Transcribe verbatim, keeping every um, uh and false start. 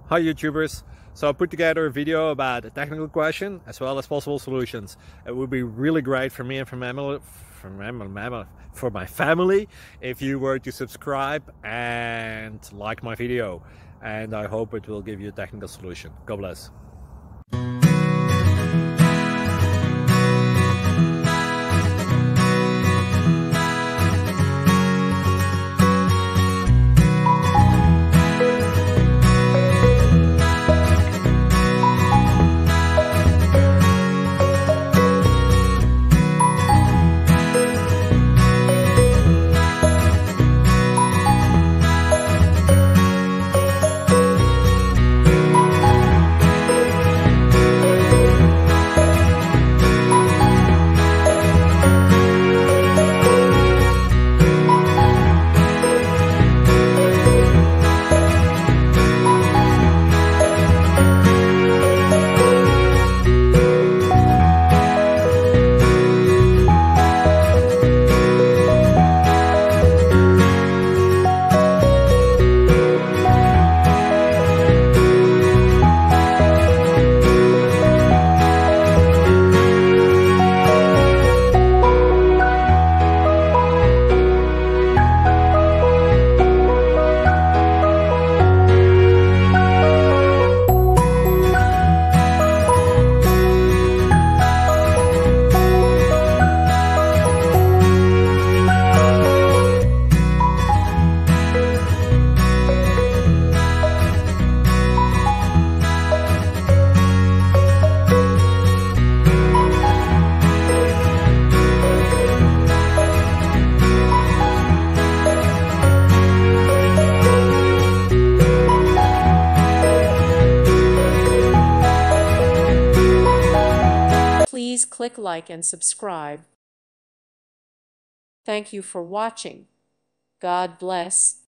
Hi YouTubers! So I put together a video about a technical question as well as possible solutions. It would be really great for me and for my family, for my, for my family if you were to subscribe and like my video. And I hope it will give you a technical solution. God bless. Please click like and subscribe. Thank you for watching. God bless.